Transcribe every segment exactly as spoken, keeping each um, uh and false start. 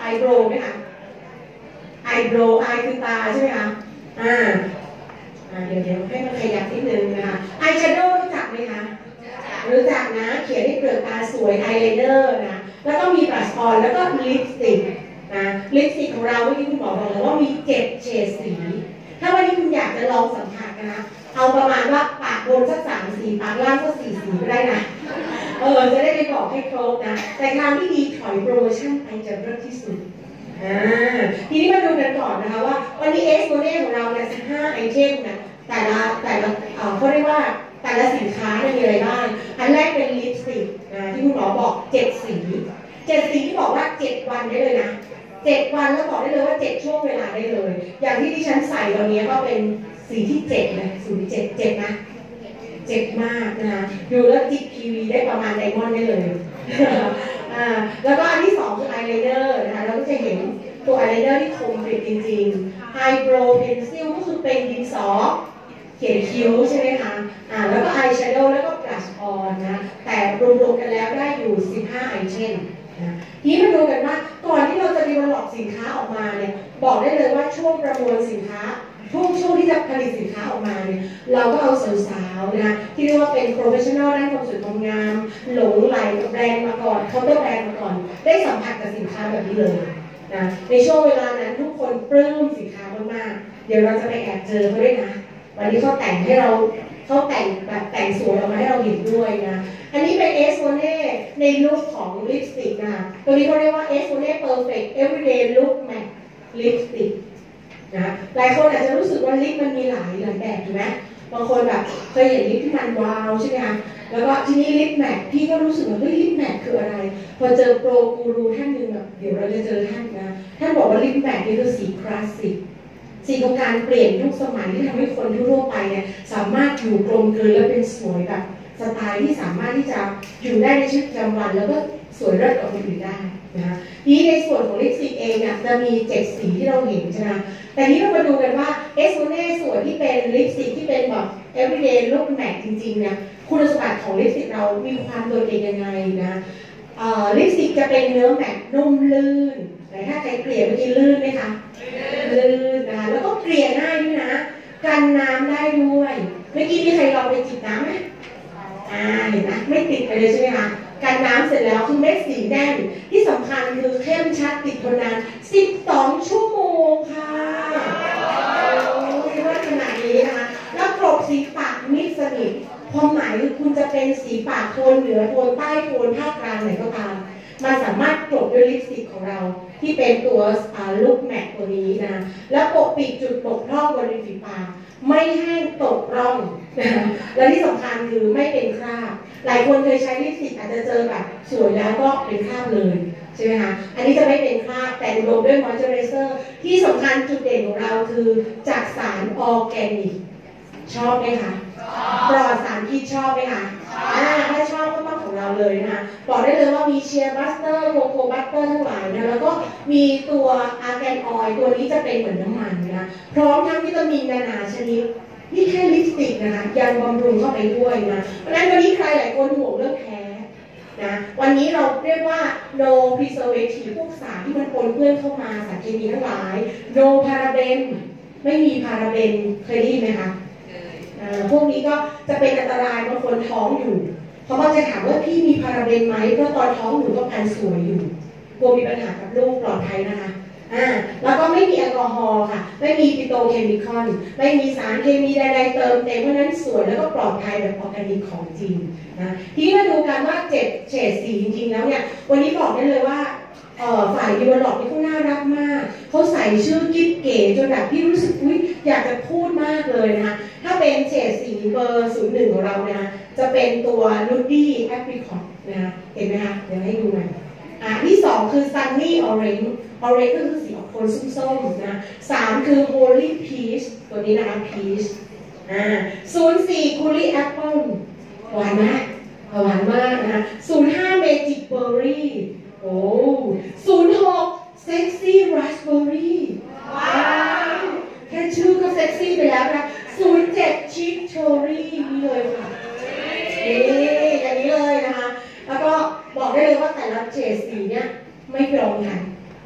โบรไหมคะไอโบรไอคือตาใช่ไหมคะอ่าอ่าเดี๋ยวเดี๋ยวให้มันขยับนิดนึงนะคะไอแชโดว์รู้จักไหมคะรู้จักนะเขียนให้เปลือกตาสวยไอไลเนอร์นะแล้วก็มีบลัชออนแล้วก็ลิปสติกนะลิปสติกของเราเมื่อกี้คุณหมอบอกแล้วว่ามีเจ็ดเฉดสีถ้าวันนี้คุณอยากจะลองสัมผัสนะคะเอาประมาณว่าปากบนสักสามสีปากล่างสักสี่สีก็ได้นะเออจะได้ไปบอกให้ครบนะแต่ทางที่ดีถอยโปรโมชั่นไปจะเลิศที่สุดอ่าทีนี้มาดูกันก่อนนะคะว่าวันนี้เอสโมเน่ของเราเนี่ยสิบห้าไอเทมนะแต่ละแต่ละเอ่อเขาเรียกว่าแต่ละสินค้าเนี่ยมีอะไรบ้างอันแรกเป็นลิปสติกนะที่คุณหมอบอกเจ็ดสีเจ็ดสีที่บอกว่าเจ็ดวันได้เลยนะเจ็ดวันแล้วบอกได้เลยว่าเจ็ดช่วงเวลาได้เลยอย่างที่ดิฉันใส่ตอนนี้ก็เป็นสีที่เจ็ดเลยสูตรเจ็ดเจ็ดนะเจ็บมากนะคะดูแล้วจิบทีวีได้ประมาณไดมอนด์ได้เลยอ่าแล้วก็อันที่สองคืออายไลเนอร์นะคะเราก็จะเห็นตัวอายไลเนอร์ที่คมกริบจริงๆไอโบรเพนซิลก็คือเป็นดินสอเขียนคิ้วใช่ไหมคะอ่าแล้วก็อายแชโดว์แล้วก็บลัชออนนะแต่รวมๆกันแล้วได้อยู่สิบห้าไอเทมนะทีนี้มาดูกันว่าก่อนที่เราจะดีเวลลอปสินค้าออกมาเนี่ยบอกได้เลยว่าช่วงประมวลสินค้าช่วงช่วงที่จะผลิตสินค้าออกมาเนี่ยเราก็เอาสาวๆนะที่เรียกว่าเป็นโปรเฟชชั่นอลด้านความสวยความงามหลงไหลกับแบรนด์มาก่อนเขาน์เตอร์แบรนด์มาก่อนได้สัมผัสกับสินค้าแบบนี้เลยนะในช่วงเวลานั้นทุกคนปลื้มสินค้ามากๆเดี๋ยวเราจะไปแอบเจอเขาด้วยนะวันนี้เขาแต่งให้เราเขาแต่งแบบแต่งสวยออกมาให้เราเห็นด้วยนะอันนี้เป็นเอสโมเน่ในลุคของลิปสติกนะตัวนี้เขาเรียกว่าเอสโมเน่เพอร์เฟกต์เอเวอร์เดย์ลุคแมทลิปสติกนะหลายคนอาจจะรู้สึกว่าลิปมันมีหลายหลายแบบถูกไหมบางคนแบบเคยเห็นลิปที่มันวาวใช่ไหมคะแล้วก็ทีนี้ลิปแมทพี่ก็รู้สึกว่าเฮ้ยลิปแมทคืออะไรพอเจอโปรกูรูท่านหนึ่งแบบเดี๋ยวเราจะเจอท่านนะท่านบอกว่าลิปแมทนี่คือสีคลาสสิกสีของการเปลี่ยนยุคสมัยที่ทำให้คนทั่วไปเนี่ยสามารถอยู่กลมกลืนและเป็นสวยแบบสไตล์ที่สามารถที่จะอยู่ได้ในชีวิตประจำวันแล้วก็สวยเลิศกว่าคนอื่นได้นะคะนี้ในส่วนของลิปสติกเองเนี่ยจะมีเจ็ดสีที่เราเห็นใช่ไหมแต่นี้เรามาดูกันว่าเอสโมเน่ส่วนที่เป็นลิปสติกที่เป็นแบบ everyday look matte จริงๆเนี่ยคุณสมบัติของลิปสติกเรามีความโดดเด่นยังไงนะลิปสติกจะเป็นเนื้อแมตต์นุ่มลื่นแต่ถ้าใครเกลี่ยเมื่อกี้ลื่นไหมคะลื่นนะคะแล้วก็เกลี่ยง่ายด้วยนะกันน้ำได้ด้วยเมื่อกี้มีใครลองไปจิบน้ำไหมอ่าเห็นไหมไม่ติดไปเลยใช่ไหมคะกันน้ำเสร็จแล้วคือเม็ดสีแน่นที่สำคัญคือเข้มชัดติดทนนานสิบสองชั่วโมงค่ะโอ้ยว่าขนาดนี้นะคะแล้วกรบสีปากมิดสนิทความหมายคือคุณจะเป็นสีปากโทนเหนือโทนใต้โทนภาคกลางไหนก็ตามมันสามารถกลบด้วยลิปสติกของเราที่เป็นตัวลุคแมทตัวนี้นะแล้วปกปิดจุดบกพร่องบนริมฝีปากไม่แห้งตกร่องนะและที่สำคัญคือไม่เป็นคราบหลายคนเคยใช้ลิปสติกอาจจะเจอแบบสวยแล้วก็เป็นคราบเลยใช่ไหมคะอันนี้จะไม่เป็นคราบแต่อุดมด้วยมอยเจอไรเซอร์ที่สำคัญจุดเด่นของเราคือจากสารออร์แกนิกชอบไหมคะปลอดสารพิษชอบไหมคะอ่าถ้าชอบก็ต้องของเราเลยนะคะบอกได้เลยว่ามีเชียร์บัสเตอร์โคโค่บัสเตอร์ทั้งหลายนะแล้วก็มีตัวอาร์แกนออยล์ตัวนี้จะเป็นเหมือนน้ำมันนะพร้อมทั้งวิตามินนานาชนิดนี่แค่ลิปสติกนะคะยังบำรุงเข้าไปด้วยนะเพราะฉะนั้นวันนี้ใครหลายคนห่วงเรื่องแพ้นะวันนี้เราเรียกว่า no preservative พวกสารที่มันปนเปื้อนเข้ามาสารเคมีทั้งหลาย no paraben ไม่มีพาราเบนเคยได้ยินไหมคะพวกนี้ก็จะเป็นอันตรายบางคนท้องอยู่เขาก็จะถามว่าพี่มีพาราเบนไหมเพราะตอนท้องอยู่ก็การสวยอยู่กลัวมีปัญหากับลูกปลอดภัยนะคะอ่าแล้วก็ไม่มีแอลกอฮอล์ค่ะไม่มีปิโตรเคมีคอลไม่มีสารเคมีใดๆเติมเต็มเพราะนั้นสวยแล้วก็ปลอดภัยแบบออร์แกนิกของจริงนะทีนี้มาดูกันว่าเจ็ดเฉดสีจริงๆแล้วเนี่ยวันนี้บอกได้เลยว่าฝ่ายดีเวลลอปนี่เขาน่ารักมากเขาใส่ชื่อกิ๊บเก๋จนแบบพี่รู้สึกอุ๊ยอยากจะพูดมากเลยนะคะถ้าเป็นเฉดสีเบอร์ศูนย์หนึ่งของเราเนี่ยจะเป็นตัวนูดี้แอปริคอตนะคะเห็นไหมคะเดี๋ยวให้ดูหน่อยอ่ะที่สองคือ Sunny Orange Orange ก็คือสีออกโทนส้มๆนะสามคือ Holy Peach ตัวนี้นะคะ Peach อ่าศูนย์สี่ Curry Apple หวานมากหวานมากนะคะศูนย์ห้า Magic Berry โอ้ศูนย์หก Sexy Raspberry ว้าวแค่ชื่อก็เซ็กซี่ไปแล้วนะศูนย์เจ็ด Chic Cherry นี่เลยค่ะนี่อย่างนี้เลยนะคะแล้วก็บอกได้เลยว่าแต่ละเฉดสีเนี่ยไม่ตรงกัน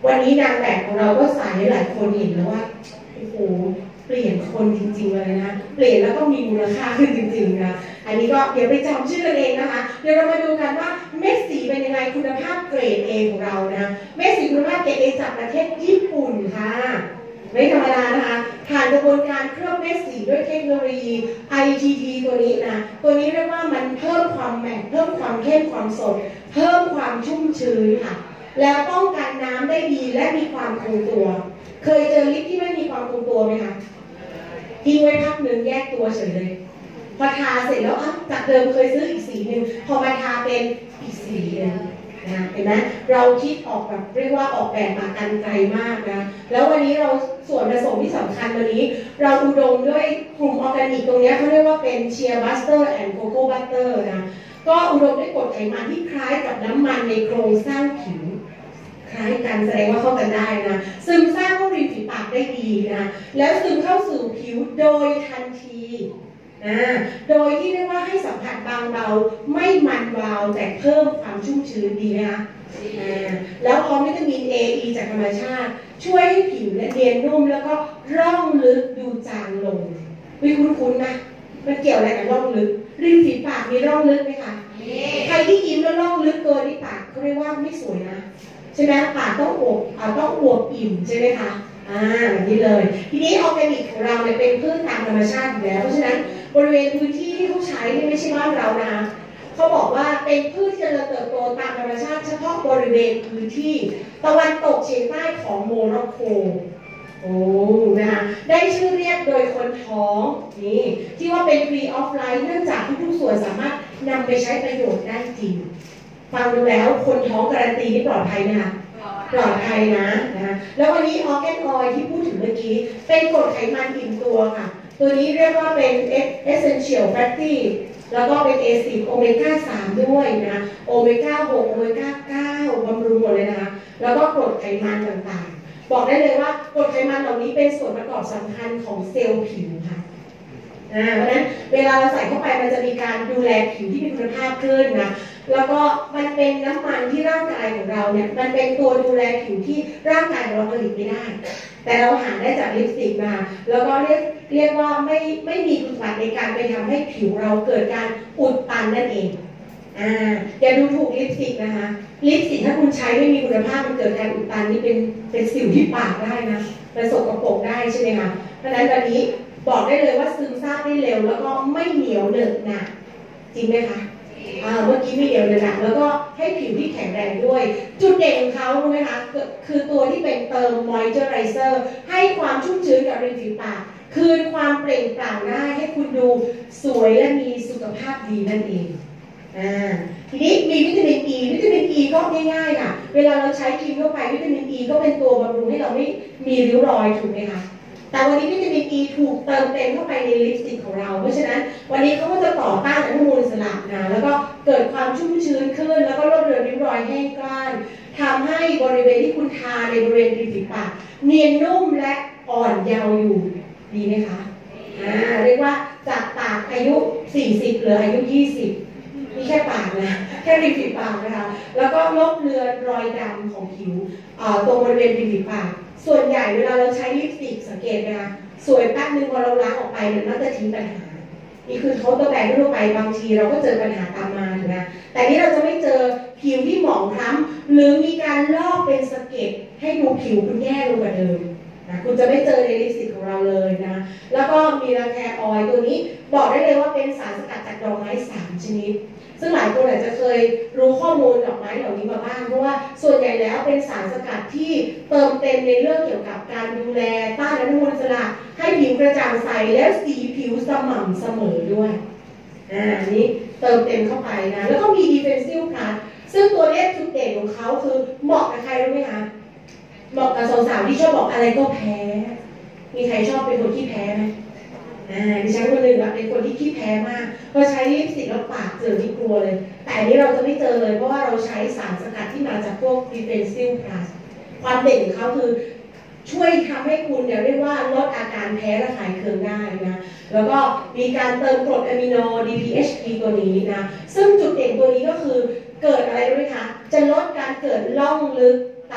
วันนี้นางแบบของเราก็ใส่หลายคนเห็นแล้วว่าโอ้โหเปลี่ยนคนจริงๆเลยนะเปลี่ยนแล้วก็มีมูลค่าขึ้นจริงๆนะอันนี้ก็เดี๋ยวไปจำชื่อกันเองนะคะเดี๋ยวเรามาดูกันว่าเม็ดสีเป็นยังไงคุณภาพเกรด A ของเรานะเม็ดสีคุณภาพเกรด A จากประเทศญี่ปุ่นค่ะไม่ธรรมดานะคะผ่านกระบวนการเคลือบเม็ดสีด้วยเทคโนโลยี ไอ ที ที ตัวนี้นะตัวนี้เรียกว่ามันเพิ่มความแมตต์เพิ่มความเข้มความสดเพิ่มความชุ่มชื้นค่ะแล้วป้องกันน้ำได้ดีและมีความคงตัวเคยเจอลิปที่ไม่มีความคงตัวไหมคะทิ้งไว้พักหนึ่งแยกตัวเฉยเลยพอทาเสร็จแล้วอ่ะจากเดิมเคยซื้ออีกสีหนึ่งพอมาทาเป็นอีกสีหนึ่งนะเห็นไหมเราคิดออกแบบเรียกว่าออกแบบมากันไกลมากนะแล้ววันนี้เราส่วนผสมที่สำคัญวันนี้เราอุดมด้วยกลุ่มออร์แกนิกตรงนี้เขาเรียกว่าเป็นเชียร์บัสเตอร์แอนด์โกโก้บัตเตอร์นะก็อุดมด้วยกรดไขมันที่คล้ายกับน้ำมันในโครงสร้างผิวคล้ายกันแสดงว่าเข้ากันได้นะซึมซาบเข้าริมฝีปากได้ดีนะแล้วซึมเข้าสู่ผิวโดยทันทีนะโดยที่เรียกว่าให้สัมผัสบางเบาไม่มันวาวแต่เพิ่มความชุ่มชื้นดีนะคะแล้วพร้อมวิตามิน A E จากธรรมชาติช่วยให้ผิวและเนียนนุ่มแล้วก็ร่องลึกดูจางลงไม่คุ้นๆนะมันเกี่ยวอะไรกับร่องลึกริมฝีปากมีร่องลึกไหมคะใครที่ยิ้มแล้วร่องลึกเกินที่ปากเขาเรียกว่าไม่สวยนะใช่ไหมปากต้องอวบต้องอวบอิ่มใช่ไหมคะอ่าแบบนี้เลยทีนี้ออร์แกนิกของเราเนี่ยเป็นพืชตามธรรมชาติอยู่แล้วเพราะฉะนั้นบริเวณพื้นที่ที่เขาใช้นี่ไม่ใช่บ้านเรานะเขาบอกว่าเป็นพืชที่จะเติบโตตามธรรมชาติเฉพาะบริเวณพื้นที่ตะวันตกเฉียงใต้ของโมร็อกโกโอ้นะคะได้ชื่อเรียกโดยคนท้องนี่ที่ว่าเป็น free of life เนื่องจากทุกๆส่วนสามารถนำไปใช้ประโยชน์ได้จริงฟังดูแล้วคนท้องการันตีนี่ปลอดภัยไหมคะปลอดภัยนะนะแล้ววันนี้ออร์แกนออยที่พูดถึงเมื่อกี้เป็นกรดไขมันอิ่มตัวค่ะตัวนี้เรียกว่าเป็น essential fatty แล้วก็เป็น acid โอเมก้า สาม ด้วยนะโอเมก้า หก โอเมก้า เก้า บำรุงหมดเลยนะคะแล้วก็กรดไขมันต่างๆบอกได้เลยว่ากรดไขมันเหล่านี้เป็นส่วนประกอบสำคัญของเซลล์ผิวค่ะเพราะฉะนั้นเวลาเราใส่เข้าไปมันจะมีการดูแลผิวที่มีคุณภาพขึ้นนะแล้วก็มันเป็นน้ำมันที่ร่างกายของเราเนี่ยมันเป็นตัวดูแลผิวที่ร่างกายของเราผลิตไม่ได้แต่เราหาได้จากลิปสติกมาแล้วก็เรียกเรียกว่าไม่ไม่มีคุณสมบัติในการไปทำให้ผิวเราเกิดการอุดตันนั่นเองอ่าอย่าดูถูกลิปสติกนะคะลิปสติกถ้าคุณใช้ไม่มีคุณภาพมันเกิดการอุดตันนี่เป็นเป็นสิวที่ปากได้นะเป็นสกปรกได้ใช่ไหมคะเพราะฉะนั้นวันนี้บอกได้เลยว่าซึมซาบได้เร็วแล้วก็ไม่เหนียวเหนอะหนะจริงไหมคะเมื่อกี้ไม่เหนียวเหนอะหนะแล้วก็ให้ผิวที่แข็งแรงด้วยจุดเด่นของเขารู้ไหมคะคือตัวที่เป็นเติมมอยเจอไรเซอร์ให้ความชุ่มชื้นกับริมฝีปากคืนความเปล่งปลั่งได้ให้คุณดูสวยและมีสุขภาพดีนั่นเองอ่าทีนี้มีวิตามินอีวิตามินอีก็ง่ายๆค่ะเวลาเราใช้ครีมเข้าไปวิตามินอีก็เป็นตัวบำรุงให้เราไม่มีริ้วรอยถูกไหมคะแต่วันนี้วิตามินอีถูกเติมเต็มเข้าไปในลิปสติกของเราเพราะฉะนั้นวันนี้เขาก็จะต่อต้านอนุมูลอิสระนะแล้วก็เกิดความชุ่มชื้นขึ้นแล้วก็ลดเลือนริ้วรอยแห้งกร้านทำให้บริเวณที่คุณทาในบริเวณริมฝีปากเนียนนุ่มและอ่อนเยาว์อยู่ดีไหมคะอ่าเรียกว่าจากปากอายุสี่สิบเหลืออายุยี่สิบนี่แค่ปากนะแค่ริมฝีปากนะคะแล้วก็ลบเลือนรอยดำของผิวตรงบริเวณริมฝีปากส่วนใหญ่เวลาเราใช้ลิปสติกสังเกตไหมคะสวยแป๊บนึงพอเราล้างออกไปมันมักจะทิ้งปัญหานี่คือเขาตัวแปรทั่วไปบางทีเราก็เจอปัญหาตามมาถูกไหมแต่นี่เราจะไม่เจอผิวที่หมองคล้ำหรือมีการลอกเป็นสะเก็ดให้ดูผิวคุณแย่ลงกว่าเดิมนะคุณจะไม่เจอในลิปสติกของเราเลยนะแล้วก็มีราแคร์ออยล์ตัวนี้บอกได้เลยว่าเป็นสารสกัดจากดอกไม้สามชนิดซึ่งหลายคนอาจจะเคยรู้ข้อมูลดอกไม้เหล่านี้มาบ้างเพราะว่าส่วนใหญ่แล้วเป็นสารสกัดที่เติมเต็มในเรื่องเกี่ยวกับการดูแลต้านอนุมูลอิสระให้ผิวกระจ่างใสและสีผิวสม่ำเสมอด้วยอ่านี้เติมเต็มเข้าไปนะแล้วก็มี Defensive Plus ซึ่งตัวเลขจุดเด่นของเขาคือเหมาะกับใครรู้ไหมคะเหมาะกับสาวๆที่ชอบบอกอะไรก็แพ้มีใครชอบเป็นคนที่แพ้ไหมอ่าดิฉันคนหนึ่งแบบเป็นคนที่ขี้แพ้มากพอใช้ลิปสติกแล้วปากเจอที่กลัวเลยแต่อันนี้เราจะไม่เจอเลยเพราะว่าเราใช้สารสกัดที่มาจากพวก Defensive Plus ความเด่นของเขาคือช่วยทำให้คุณเนี่ยเรียกว่าลดอาการแพ้ระคายเคืองได้นะแล้วก็มีการเติมกรดอะมิโน ดี พี เอช พี ตัวนี้นะซึ่งจุดเด่นตัวนี้ก็คือเกิดอะไรรู้ไหมคะจะลดการเกิดร่องลึกต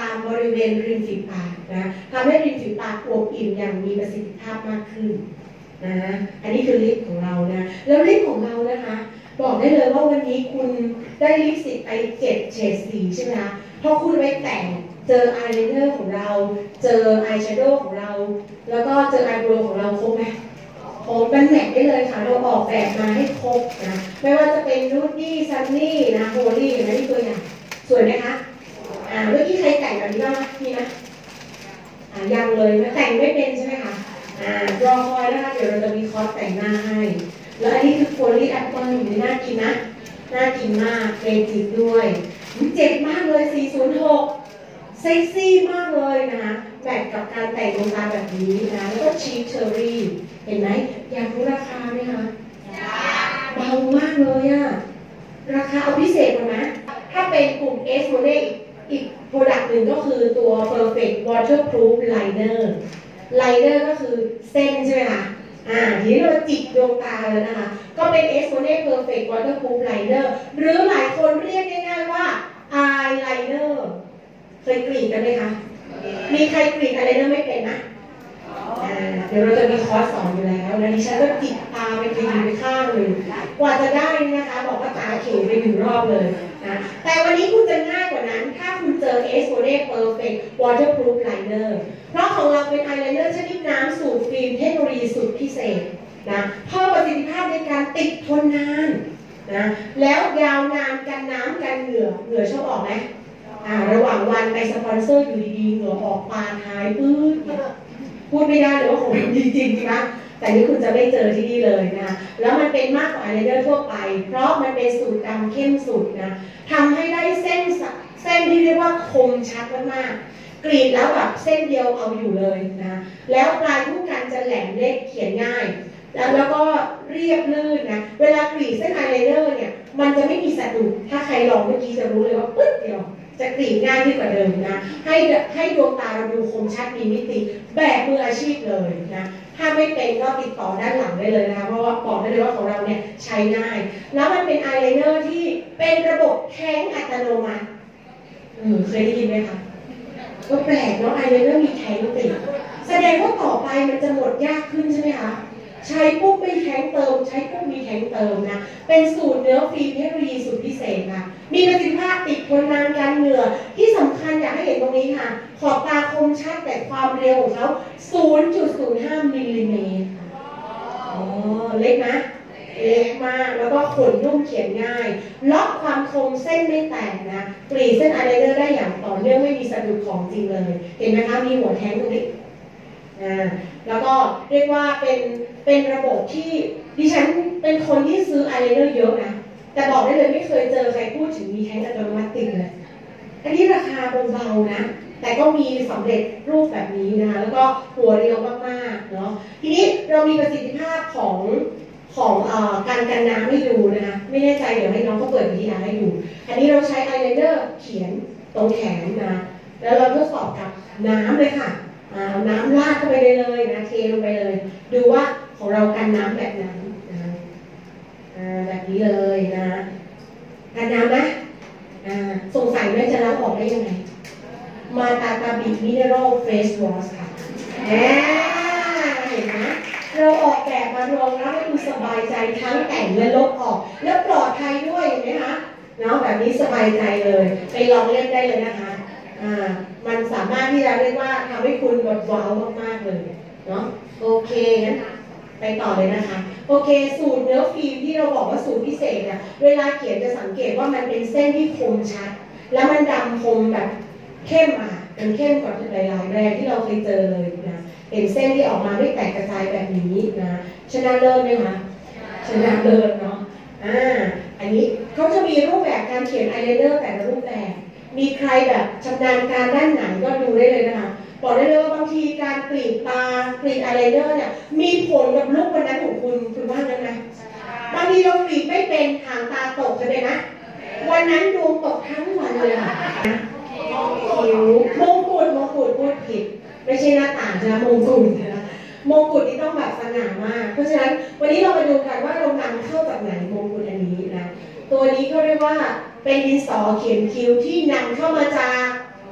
ามบริเวณริมฝีปากนะทำให้ริมฝีปากอวบอิ่มอย่างมีประสิทธิภาพมากขึ้นนะอันนี้คือลิปของเรานะแล้วลิปของเรานะคะบอกได้เลยว่าวันนี้คุณได้ลิปสติกไปเจ็ดเฉดสีใช่ไหมคะพอคุณไปแต่งเจออายไลเนอร์ของเราเจออายแชโดว์ของเราแล้วก็เจออายโบรว์ของเราครบไหมโอ้เป็นแมทได้เลยค่ะเราออกแบบมาให้ครบนะไม่ว่าจะเป็นนูดดี้ซันนี่นะโฮลี่เห็นไหมนี่ตัวอย่างสวยไหมคะอ่าเมื่อกี้ใครแต่งแบบนี้บ้างมีไหมอ่ายังเลยแต่งไม่เป็นใช่ไหมคะอ่ารอคอยนะคะเดี๋ยวเราจะมีคอร์สแต่งหน้าให้แล้วอันนี้คือโพลีแอปเปิลนี่น่ากินนะน่ากินมากเกรดจิตด้วยเจ็บมากเลยสี่ศูนย์หกเซ็กซี่มากเลยนะคะแมทกับการแต่งดวงตาแบบนี้นะแล้วก็ชีสเชอรี่เห็นไหมอยากรู้ราคาไหมคะเบามากเลยอะราคาเอาพิเศษกว่านะถ้าเป็นกลุ่ม S โมเดลอีกโปรดักต์หนึ่งก็คือตัว Perfect Waterproof Liner Liner ก็คือเส้นใช่ไหมคะอ่าทีนี้เราจิกดวงตาเลยนะคะก็เป็น S โมเดล Perfect Waterproof Liner หรือหลายคนเรียกง่ายๆว่า Eyeliner เคยกรีดกันไหมคะมีใครกรีดอะไรนั่นไม่เป็นนะเดี๋ยวเราจะมีคอร์สสอนอยู่แล้วนะดิฉันก็จิกตาไปทีไปข้างเลยกว่าจะได้นะคะบอกว่าตาเขยไปหนึ่งรอบเลยนะแต่วันนี้คุณจะง่ายกว่านั้นถ้าคุณเจอ S โมเดล Perfect Waterproof Liner เพราะของเราเป็น eyeliner ชนิดน้ำสูตรฟิล์มเทคโนโลยีสุดพิเศษนะเพิ่มประสิทธิภาพในการติดทนนานนะแล้วยาวนานกันน้ำกันเหงื่อเหงื่อชอบออกไหมอ่าระหว่างวันไปสปอนเซอร์อยู่ดีๆเหงื่อออกปาท้ายปื้ดพูดไม่ได้เลยว่าของจริงๆนะแต่นี่คุณจะไม่เจอที่นี่เลยนะแล้วมันเป็นมากกว่าอายไลเนอร์ทั่วไปเพราะมันเป็นสูตรดำเข้มสุดนะทำให้ได้เส้นเส้นที่เรียกว่าคมชัดมากๆกรีดแล้วแบบเส้นเดียวเอาอยู่เลยนะแล้วปลายผู้กันจะแหลมเล็กเขียนง่ายแล้วแล้วก็เรียบลื่นนะเวลากรีดเส้นอายไลเนอร์เนี่ยมันจะไม่มีสะดุดถ้าใครลองเมื่อกี้จะรู้เลยว่าปึ๊ดเดียวจะกรีดง่ายขึ้นกว่าเดิมนะให้ให้ดวงตาเราดูคมชัดมีมิติแบบมืออาชีพเลยนะถ้าไม่เป็นก็ติดต่อด้านหลังได้เลยนะคะเพราะว่าบอกได้เลยว่าของเราเนี่ยใช้ง่ายแล้วมันเป็นอายไลเนอร์ที่เป็นระบบแท้งอัตโนมัติเคยได้ยินไหมคะก็แปลกเนาะอายไลเนอร์มีแท้งติดแสดงว่าต่อไปมันจะหมดยากขึ้นใช่ไหมคะใช้ปุ๊บไม่แท้งเติมใช้ปุ๊บมีแท้งเติมนะเป็นสูตรเนื้อฟิล์มเทคโนโลยีสุดพิเศษค่ะมีประสิทธิภาพติดทนนานกันเหงื่อที่สำคัญอยากให้เห็นตรงนี้ค่ะขอบตาคมชัดแต่ความเร็วของเขา ศูนย์จุดศูนย์ห้า มิลลิเมตรค่ะอ๋อเล็กนะเล็กมากแล้วก็ขนนุ่มเขียนง่ายล็อกความคมเส้นไม่แตกนะกรีดเส้นอายไลเนอร์ได้อย่างต่อเนื่องไม่มีสะดุดของจริงเลยเห็นไหมคะมีหัวแท้งตรงนี้อ่าแล้วก็เรียกว่าเป็นเป็นระบบที่ดิฉันเป็นคนที่ซื้ออายไลเนอร์เยอะนะแต่บอกได้เลยไม่เคยเจอใครพูดถึงมีแท้งอัตโนมัติติดเลยอันนี้ราคาเบาๆนะแต่ก็มีสำเร็จรูปแบบนี้นะคะแล้วก็หัวเรียวมากๆเนาะทีนี้เรามีประสิทธิภาพของของเอ่อการกันน้ำให้ดูนะคะไม่แน่ใจเดี๋ยวให้น้องเขาเปิดวิธีการให้ดูอันนี้เราใช้อายไลเนอร์เขียนตรงแขนนะแล้วเราทดสอบกับน้ำเลยค่ะเอาน้ำราดเข้าไปเลยเลยนะเทลงไปเลยดูว่าของเรากันน้ำแบบนั้นนะแบบนี้เลยนะกันน้ำนะสงสัยไหมจะล้างออกได้ยังไงมาตาตาบิมิเนอรัลเฟสวอชค่ะเห็นไหมเราออกแบบมารองรับให้คุณสบายใจทั้งแต่งและลบออกและปลอดภัยด้วยเห็นไหมคะเนาะแบบนี้สบายใจเลยไปลองเล่นได้เลยนะคะอ่ามันสามารถที่จะเรียกว่าทำให้คุณแบบว้าวมากๆเลยเนาะโอเคงั้นไปต่อเลยนะคะโอเคสูตรเนื้อฟิล์มที่เราบอกว่าสูตรพิเศษเนี่ยเวลาเขียนจะสังเกตว่ามันเป็นเส้นที่คมชัดแล้วมันดำคมแบบเข้มอ่ะเป็นเข้มกว่าหลายๆแบรนด์ที่เราเคยเจอเลยนะเห็นเส้นที่ออกมาไม่แตกกระจายแบบนี้นะชนะเลิศไหมคะชนะเลิศเนาะอ่าอันนี้เขาจะมีรูปแบบการเขียนอายไลเนอร์แต่ละรูปแบบมีใครแบบชำนาญการด้านไหนก็ดูได้เลยนะคะบอกได้เลยว่าบางทีการกรีดตากรีดอายไลเนอร์เนี่ยมีผลกับลุควันนั้นของคุณคุณว่านั้นไหมบางทีเรากรีดไม่เป็นหางตาตกใช่ไหมนะวันนั้นดวงตกทั้งวันเลยค่ะคิ้วมงกุฎมงกุฎพูดผิดไม่ใช่หน้าต่างนะมงกุฎนะมงกุฎนี่ต้องแบบสง่ามากเพราะฉะนั้นวันนี้เรามาดูกันว่าเรานำเข้าจากไหนมงกุฎอันนี้นะตัวนี้ก็เรียกว่าเป็นดินสอเขียนคิ้วที่นำเข้ามาจากเก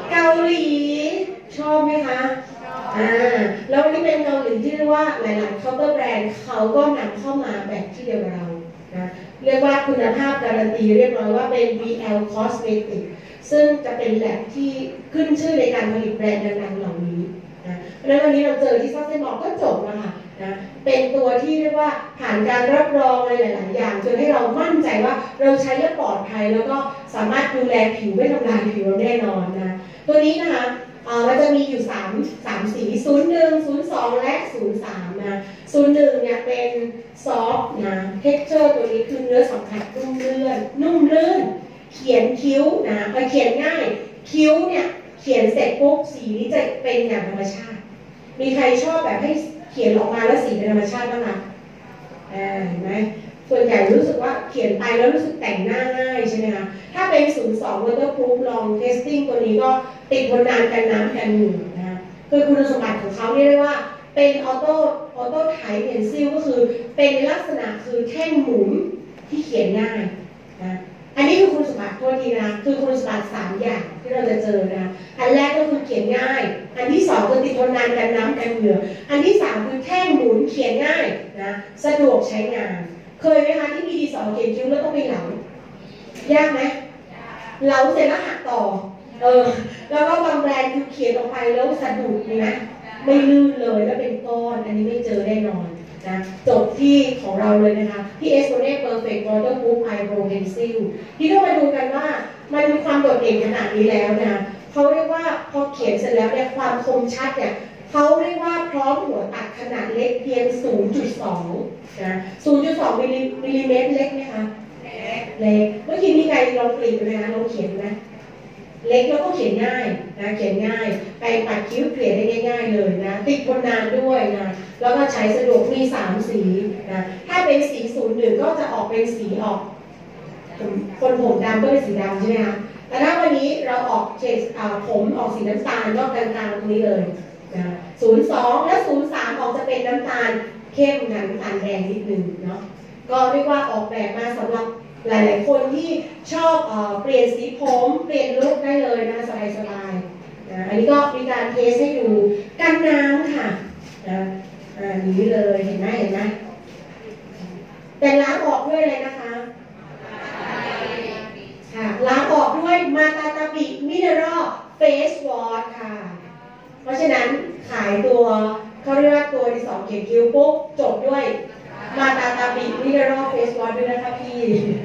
เกาหลีชอบไหมคะอ่าแล้ววันนี้เป็นเกาหลีที่เรียกว่าหลายๆเคาน์เตอร์แบรนด์เขาก็นำเข้ามาแบบที่เดียวกับเรานะเรียกว่าคุณภาพการันตีเรียบร้อยว่าเป็น วี แอล Cosmetics ซึ่งจะเป็นแลบที่ขึ้นชื่อในการผลิตแบรนด์ดังๆเหล่านี้นะเพราะฉะนั้นวันนี้เราเจอที่ซอสเซนบอกก็จบแล้วค่ะนะเป็นตัวที่เรียกว่าผ่านการรับรองอะไรหลายๆอย่างจนให้เรามั่นใจว่าเราใช้แล้วปลอดภัยแล้วก็สามารถดูแลผิวไม่ทำลายผิวเราแน่นอนนะตัวนี้นะคะมันจะมีอยู่3 3สีศูนย์หนึ่ง ศูนย์สองและศูนย์สามนะศูนย์หนึ่งเนี่ยเป็นซอฟต์นะเท็กเจอร์ตัวนี้คือเนื้อสัมผัสนุ่มลื่นนุ่มลื่นเขียนคิ้วนะพอเขียนง่ายคิ้วเนี่ยเขียนเสร็จปุ๊บสีนี้จะเป็นอย่างธรรมชาติมีใครชอบแบบให้เขียนออกมาแล้วสีเป็นธรรมชาติบ้างคะอ่าเห็นไหมส่วนใหญ่รู้สึกว่าเขียนไปแล้วรู้สึกแต่งหน้าง่ายใช่ไหมคะถ้าเป็นศูนย์สอง waterproof ลอง testing ตัวนี้ก็ติดทนนานกันน้ำกันเหงื่อนะคะคือคุณสมบัติของเขาเรียกว่าเป็นออโต้ออโต้ไทป์เพนซิลก็คือเป็นลักษณะคือแท่งหมุนที่เขียนง่ายนะอันนี้คือคุณสมบัติตัวทีนะคือคุณสมบัติสามอย่างที่เราจะเจอนะอันแรกก็คือเขียนง่ายอันที่สองคือติดทนนานกันน้ำกันเหงื่ออันที่สามคือแท่งหมุนเขียนง่ายนะสะดวกใช้งานเคยไหมคะที่มีดีสอเขียนคิ้วแล้วต้องไปเหลายากไหมเหลาเสร็จแล้วหักต่อเออแล้วก็บางแบรนด์คือเขียนออกไปแล้วสะดุดมีไหมไม่ลื่นเลยแล้วเป็นก้อนอันนี้ไม่เจอแน่นอนนะจบที่ของเราเลยนะคะที่ Espone Perfect Waterproof Eyebrow Pencil ที่ต้องมาดูกันว่ามันมีความโดดเด่นขนาดนี้แล้วนะเขาเรียกว่าพอเขียนเสร็จแล้วเนี่ยความคมชัดเนี่ยเขาเรียกว่าพร้อมหัวตัดขนาดเล็กเพียง ศูนย์จุดสอง นะ ศูนย์จุดสอง มิลลิเมตรเล็กไหมคะเล็กเล็กเมื่อกี้มีใครลองกรีดไหมคะลองเขียนไหมเล็กแล้วก็เขียนง่ายนะเขียนง่ายไปปัดคิ้วเกลี่ยได้ง่ายๆเลยนะติดทนนานด้วยนะแล้วก็ใช้สะดวกมีสามสีนะถ้าเป็นสีศูนย์หนึ่งก็จะออกเป็นสีออกคนผมดำก็เป็นสีดำใช่ไหมคะแต่ถ้าวันนี้เราออกเฉดผมออกสีน้ำตาลก็กลางๆตรงนี้เลยนะศูนย์สองและศูนย์สามออกจะเป็นน้ำตาลเข้มน้ำตาลแดงนิดนึงเนาะก็เรียกว่าออกแบบมาสำหรับหลายๆคนที่ชอบเอ่อเปลี่ยนสีผมเปลี่ยนลุคได้เลยนะสบายๆนะอันนี้ก็มีการเทสให้ดูกันน้ำค่ะนะอ่านี้เลยเห็นไหมเห็นไหมแต่ล้างออกด้วยอะไรนะคะค่ะล้างออกด้วยมาตาตาบิมิเนอรัลเฟสวอชค่ะเพราะฉะนั้นขายตัวเขาเรียกว่าตัวที่สองเขียนคิ้วปุ๊บจบด้วยมาตาตาบิมิเนอรัลเฟสวอชด้วยนะคะพี่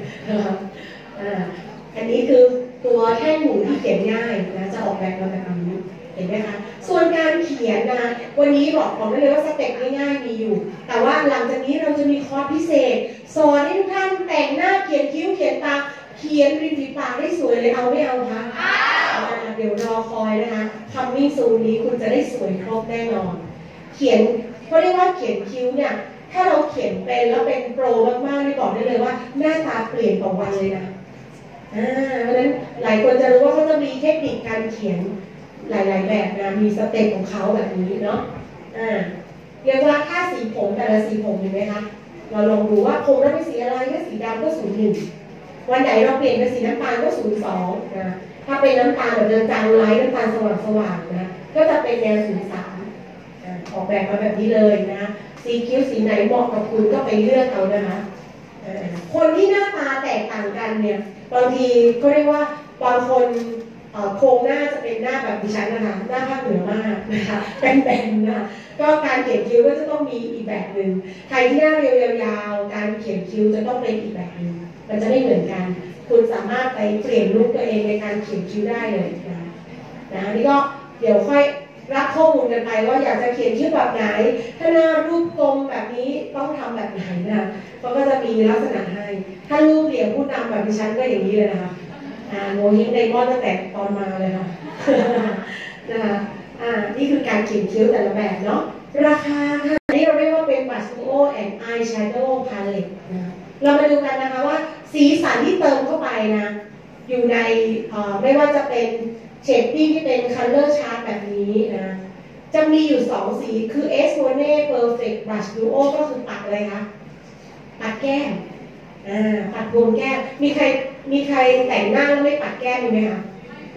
อันนี้คือตัวแท่งหมุนที่เขียนง่ายนะจะออกแบบมาแบบนี้เห็นไหมคะส่วนการเขียนนะวันนี้บอกบอกได้เลยว่าสเต็ปง่ายๆมีอยู่แต่ว่าหลังจากนี้เราจะมีคอร์สพิเศษสอนให้ทุกท่านแต่งหน้าเขียนคิ้วเขียนตาเขียนริมฝีปากได้สวยเลยเอาไม่เอาคะเดี๋ยวรอคอยนะคะคัมมิ่งซูนนี้คุณจะได้สวยครบแน่นอนเขียนเขาเรียกว่าเขียนคิ้วเนี่ยถ้าเราเขียนเป็นแล้วเป็นโปรมากๆนี่บอกได้เลยว่าหน้าตาเปลี่ยนต่อวันเลยนะอ่าเพราะฉะนั้นหลายคนจะรู้ว่าเขาจะมีเทคนิคการเขียนหลายๆแบบนะมีสเต็ปของเขาแบบนี้เนาะอ่าเรียกว่าค่าสีผมแต่ละสีผมเห็นไหมคะเราลองดูว่าผมเราเป็นสีอะไรถ้าสีดำก็ศูนย์หนึ่งวันไหนเราเปลี่ยนเป็นสีน้ำตาลก็ศูนย์สองนะถ้าเป็นน้ำตาลแบบจางๆไลท์น้ำตาลสว่างๆนะก็จะเป็นแนวศูนย์สามออกแบบมาแบบนี้เลยนะสีคิ้วสีไหนเหมาะกับคุณก็ไปเลือกเอานะคะคนที่หน้าตาแตกต่างกันเนี่ยบางทีเขาเรียกว่าบางคนโครงหน้าจะเป็นหน้าแบบดิฉันนะคะหน้าภาคเหนือมากนะคะเป็นแบนๆนะก็การเขียนคิ้วก็จะต้องมีอีกแบบหนึ่งใครที่หน้าเรียวยาวๆการเขียนคิ้วจะต้องเป็นอีกแบบหนึ่งมันจะไม่เหมือนกันคุณสามารถไปเปลี่ยนลุคตัวเองในการเขียนคิ้วได้เลยนะนะนี่ก็เดี๋ยวค่อยรับข้อมูลกันไปว่าอยากจะเขียนคิ้วแบบไหนถ้าหน้ารูปกลมแบบนี้ต้องทำแบบไหนนะเขาก็จะมีลักษณะให้ถ้ารูปเหลี่ยมผู้นำแบบดิฉันก็อย่างนี้เลยนะคะอ่าโมฮิงไดมอนตั้งแต่ตอนมาเลยค่ะนะคะอ่านี่คือการเขียนคิ้วแต่ละแบบเนาะราคาค่ะอันนี้เราเรียกว่าเป็น Blush Duo and Eyeshadow Palette นะเรามาดูกันนะคะว่าสีสันที่เติมเข้าไปนะอยู่ในไม่ว่าจะเป็นเฉดดิ้งที่เป็น color chart แบบนี้นะจะมีอยู่สองสีคือ Espone Perfect Blush Duo ก็คือปัดอะไรคะปัดแก้มอ่าปัดบนแก้มมีใครมีใครแต่งหน้าแล้วไม่ปัดแก้มมีไหมคะ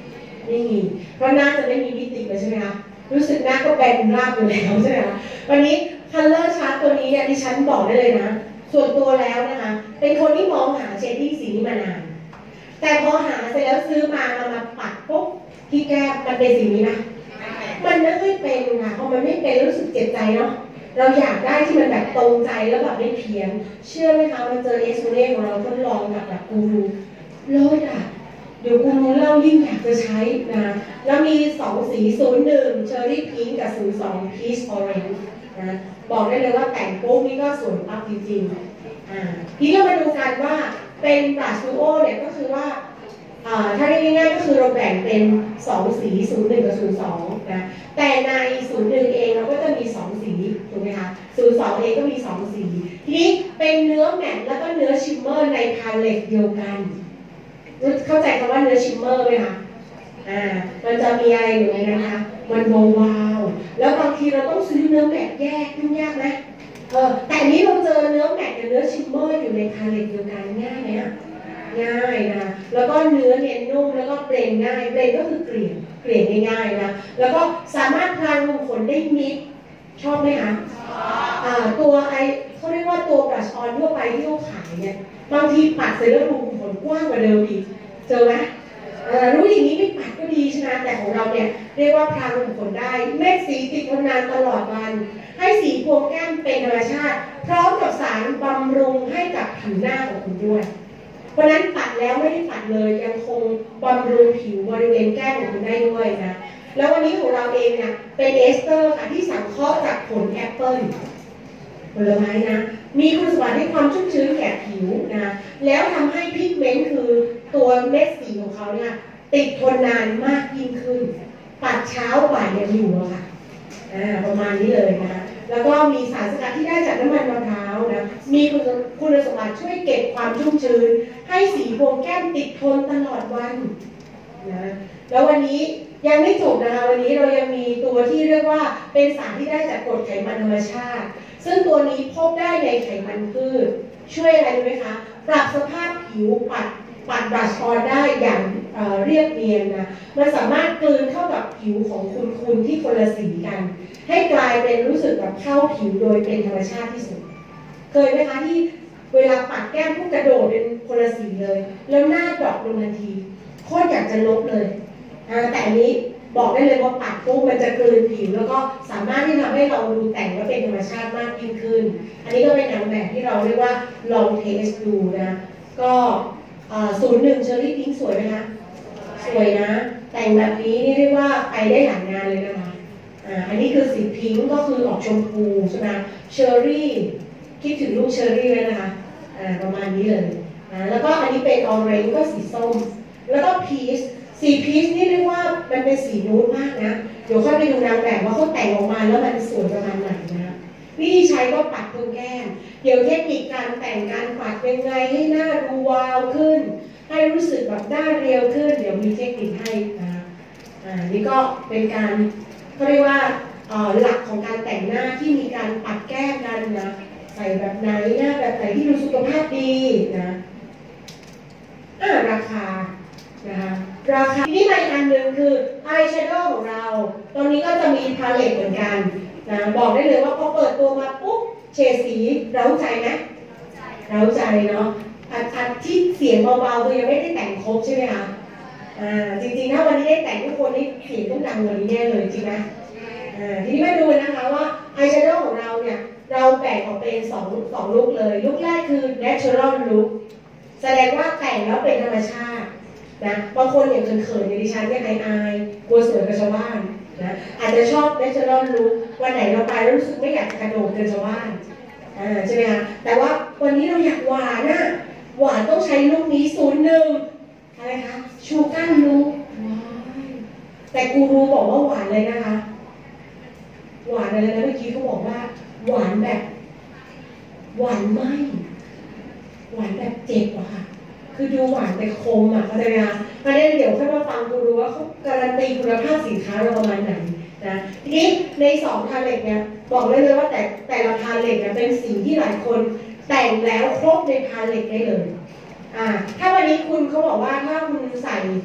ไม่มีเพราะหน้าจะไม่มีมิติเลยใช่ไหมคะรู้สึกหน้าก็แบนราบอยู่แล้วใช่ไหมคะวันนี้คัลเลอร์ชาร์ตตัวนี้เนี่ยดิฉันบอกได้เลยนะส่วนตัวแล้วนะคะเป็นคนที่มองหาเชดดิ้งสีนี้มานานแต่พอหาเสร็จแล้วซื้อมามามาปัดปุ๊บที่แก้มมันเป็นสีนี้นะมันไม่ค่อยเป็นค่ะพอมันไม่เป็นรู้สึกเจ็บใจเนาะเราอยากได้ที่มันแบบตรงใจแล้วแบบไม่เพี้ยนเชื่อไหมคะมันเจอเอสโมเน่ของเราทดลองกับแบบกูรูโลดอ่ะเดี๋ยวกูรู้เล่ายิ่งอยากจะใช้นะแล้วมีสองสีศูนย์หนึ่งเชอร์รี่พิงค์กับศูนย์สองพีชออเรนจ์นะบอกได้เลยว่าแต่งปุ๊บนี่ก็สวยปั๊บจริงๆอ่าทีนี้เรามาดูกันว่าเป็นบลัชดูโอเนี่ยก็คือว่าถ้าเรียกง่ายๆก็คือเราแบ่งเป็นสองสีศูนย์หนึ่งกับศูนย์สองนะแต่ในศูนย์หนึ่งเองเราก็จะมีสองสีถูกไหมคะศูนย์สองเองก็มีสองสีทีนี้เป็นเนื้อแมตต์แล้วก็เนื้อชิมเมอร์ในพาเลตเดียวกันเข้าใจคำว่าเนื้อชิมเมอร์ไหมคะอ่ามันจะมีอะไรอยู่ในนั้นนะคะมันวาวๆแล้วบางทีเราต้องซื้อเนื้อแมตต์แยกยุ่งยากไหมเออแต่อันนี้เราเจอเนื้อแมตต์กับเนื้อชิมเมอร์อยู่ในพาเลตเดียวกันง่ายไหมอ่ะง่ายนะแล้วก็เนื้อเนียนนุ่มแล้วก็เบรนง่ายเบรนก็คือเกลี่ยเกลี่ยง่ายๆนะแล้วก็สามารถพรางรูขุมขนได้มิดชอบไหมคะอ่าตัวไอเขาเรียกว่าตัวบลัชออนทั่วไปที่เขาขายเนี่ยบางทีปัดเสร็จแล้วรูขุมขนกว้างกว่าเดิมอีกเจอไหมรู้อย่างนี้ไม่ปัดก็ดีใช่ไหมแต่ของเราเนี่ยเรียกว่าพรางรูขุมขนได้เม็ดสีติดทนนานตลอดวันให้สีพวงแก้มเป็นธรรมชาติพร้อมกับสารบำรุงให้กับผิวหน้าของคุณด้วยเพราะนั้นปัดแล้วไม่ได้ปัดเลยยังคงบำรุงผิวบริเวณแก้มของคุณได้ด้วยนะแล้ววันนี้ของเราเองเนี่ยเป็นเอสเตอร์ค่ะที่สังเคราะห์จากผลแอปเปิลผลไม้นะมีคุณสมบัติให้ความชุ่มชื้นแก่ผิวนะแล้วทำให้พิกเมนต์คือตัวเม็ดสีของเขาเนี่ยติดทนนานมากยิ่งขึ้นปัดเช้าบ่ายยังอยู่อะค่ะอ่าประมาณนี้เลยนะแล้วก็มีสารสกัดที่ได้จากน้ำมันมะพร้าวนะมีคุณสมบัติช่วยเก็บความชุ่มชื้นให้สีพวงแก้มติดทนตลอดวันนะแล้ววันนี้ยังไม่จบนะคะวันนี้เรายังมีตัวที่เรียกว่าเป็นสารที่ได้จากกรดไขมันธรรมชาติซึ่งตัวนี้พบได้ในไขมันพืชช่วยอะไรรู้ไหมคะปรับสภาพผิวปัดปัดบลัชออนได้อย่างเอ่อเรียบเนียนนะมันสามารถกลืนเข้ากับผิวของคุณคุณที่คนละสีกันให้กลายเป็นรู้สึกแบบเข้าผิวโดยเป็นธรรมชาติที่สุดเคยไหมคะที่เวลาปัดแก้มพวกกระโดดเป็นคนละสีเลยแล้วหน้าดรอปลงทันทีโคตรอยากจะลบเลยแต่อันนี้บอกได้เลยว่าปัดปุ๊บมันจะกลืนผิวแล้วก็สามารถที่ทำให้เราดูแต่งและเป็นธรรมชาติมากยิ่งขึ้นอันนี้ก็เป็นนางแบบที่เราเรียกว่าลองเทสดูนะก็ศูนย์หนึ่งเชอร์รี่พิงค์สวยไหมคะสวยนะแต่งแบบนี้นี่เรียกว่าไปได้หลายงานเลยนะคะอ่าอันนี้คือสีพิงค์ก็คือออกชมพูใช่ไหมเชอร์รี่คิดถึงลูกเชอร์รี่เลยนะคะอ่าประมาณนี้เลยนะแล้วก็อันนี้เป็นออเรนจ์ก็สีส้มแล้วก็พีชสีพีชนี่เรียกว่ามันเป็นสีนูดมากนะเดี๋ยวค่อยไปดูนางแบบว่าเขาแต่งออกมาแล้วมันสวยประมาณไหนนะวิธีใช้ก็ปัดตรงแก้มเดี๋ยวเทคนิคการแต่งการปัดยังไงให้หน้าดูวาวขึ้นให้รู้สึกแบบหน้าเรียวขึ้นเดี๋ยวมีเทคนิคให้นะอ่านี่ก็เป็นการเขาเรียกว่าหลักของการแต่งหน้าที่มีการปัดแก้มกันนะใส่แบบไหนหน้าแบบไหนที่ดูสุขภาพดีนะอ่าราคานะคะราคาที่มาอีกอันหนึ่งคืออายแชโดว์ของเราตอนนี้ก็จะมีพาเลตเหมือนกันนะบอกได้เลยว่าพอเปิดตัวมาปุ๊บเฉดสีเร้าใจไหมเร้าใจเนาะอันอันที่เสียงเบาๆคือยังไม่ได้แต่งครบใช่ไหมคะอ่าจริงๆถ้าวันนี้ได้แต่งทุกคนนี่เสียงต้องดังกว่านี้แน่เลยจริงไหมอ่าทีนี้มาดูนะคะว่าอายแชโดว์ของเราเนี่ยเราแบ่งออกเป็นสองสองลุคเลยลุคแรกคือ natural look แสดงว่าแต่งแล้วเป็นธรรมชาตินะบางคนอย่างเขินๆอย่างดิฉันเนี่ยอายๆกลัวสวยกับชาวบ้านนะอาจจะชอบ natural look วันไหนเราไปแล้วรู้สึกไม่อยากกระโดดกับชาวบ้านอ่าใช่ไหมคะแต่ว่าวันนี้เราอยากหวานนะหวานต้องใช้ลุคนี้ศูนย์หนึ่งอะไรคะชูการ์ลุคแต่กูรูบอกว่าหวานเลยนะคะหวานอะไรนะเมื่อกี้เขาบอกว่าหวานแบบหวานไหมหวานแบบเจ็บอะค่ะคือดูหวานแต่คมอ่ะเข้าใจไหมคะประเด็นเดี๋ยวค่อยมาฟังกูรู้ว่าเขาการันตีคุณภาพสินค้าเราประมาณไหนนะทีนี้ในสองพาเลตเนี่ยบอกเลยเลยว่าแต่แต่ละพาเลตเนี่ยเป็นสีที่หลายคนแต่งแล้วครบในพาเลตได้เลยอ่าถ้าวันนี้คุณเขาบอกว่าถ้าคุณใส่